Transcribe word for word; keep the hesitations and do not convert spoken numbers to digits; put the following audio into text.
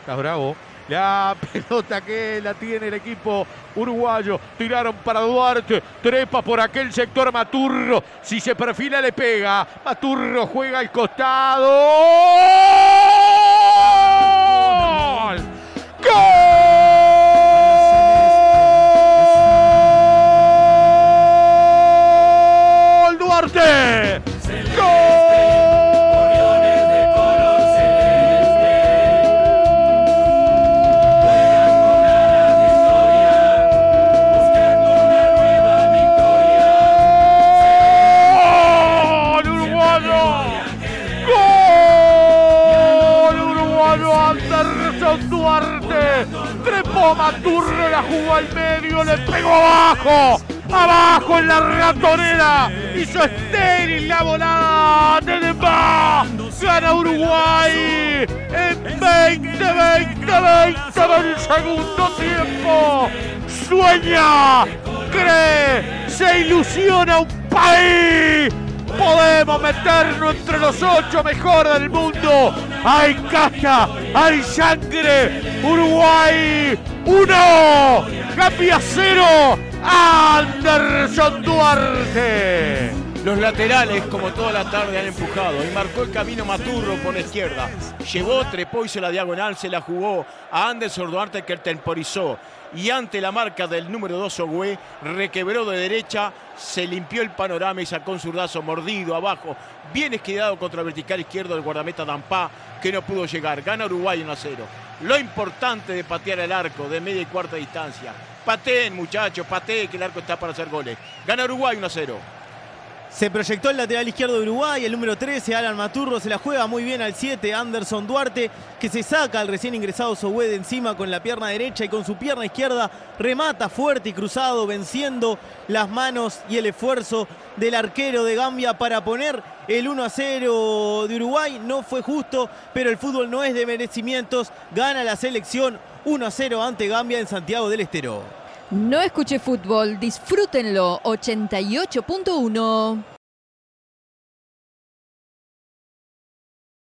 Estás bravo. La pelota que la tiene el equipo uruguayo. Tiraron para Duarte. Trepa por aquel sector Maturro. Si se perfila le pega. Maturro juega al costado. ¡Gol! ¡Gol! ¡Duarte! Anderson Duarte, trepó Maturro, la jugó al medio, le pegó abajo, abajo en la ratonera, hizo estéril la volada, Neymar, gana Uruguay en veinte, veinte, veinte del segundo tiempo, sueña, cree, se ilusiona un país. Podemos meternos entre los ocho mejores del mundo. Hay caja, hay sangre. Uruguay uno, Gambia cero. Anderson Duarte. Los laterales, como toda la tarde, han empujado y marcó el camino Maturro por la izquierda. Llevó, trepó, hizo la diagonal, se la jugó a Anderson Duarte, que temporizó. Y ante la marca del número dos, Ogüe, requebró de derecha, se limpió el panorama y sacó un zurdazo mordido abajo, bien esquivado contra el vertical izquierdo del guardameta Dampá, que no pudo llegar. Gana Uruguay uno a cero. Lo importante de patear el arco de media y cuarta distancia. Pateen, muchachos, pateen, que el arco está para hacer goles. Gana Uruguay uno a cero. Se proyectó el lateral izquierdo de Uruguay, el número trece, Alan Maturro, se la juega muy bien al siete, Anderson Duarte, que se saca al recién ingresado Sogüe de encima con la pierna derecha y con su pierna izquierda remata fuerte y cruzado, venciendo las manos y el esfuerzo del arquero de Gambia para poner el uno a cero de Uruguay. No fue justo, pero el fútbol no es de merecimientos. Gana la selección uno a cero ante Gambia en Santiago del Estero. No escuche fútbol, disfrútenlo. ochenta y ocho punto uno.